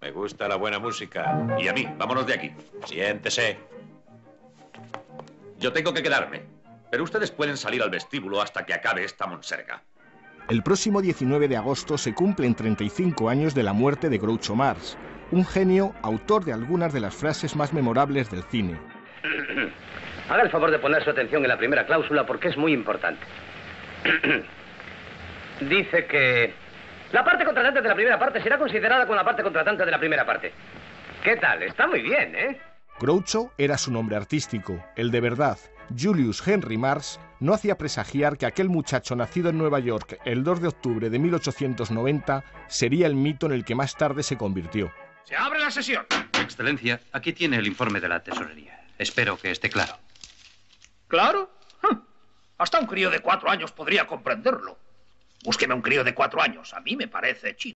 Me gusta la buena música. Y a mí, vámonos de aquí. Siéntese. Yo tengo que quedarme, pero ustedes pueden salir al vestíbulo hasta que acabe esta monserga. El próximo 19 de agosto se cumplen 35 años de la muerte de Groucho Marx, un genio, autor de algunas de las frases más memorables del cine. Haga el favor de poner su atención en la primera cláusula porque es muy importante. Dice que la parte contratante de la primera parte será considerada con la parte contratante de la primera parte. ¿Qué tal? Está muy bien, ¿eh? Groucho era su nombre artístico. El de verdad, Julius Henry Marx, no hacía presagiar que aquel muchacho nacido en Nueva York el 2 de octubre de 1890 sería el mito en el que más tarde se convirtió. ¡Se abre la sesión! Excelencia, aquí tiene el informe de la tesorería. Espero que esté claro. ¿Claro? Hasta un crío de 4 años podría comprenderlo. Búsqueme un crío de 4 años. A mí me parece chino.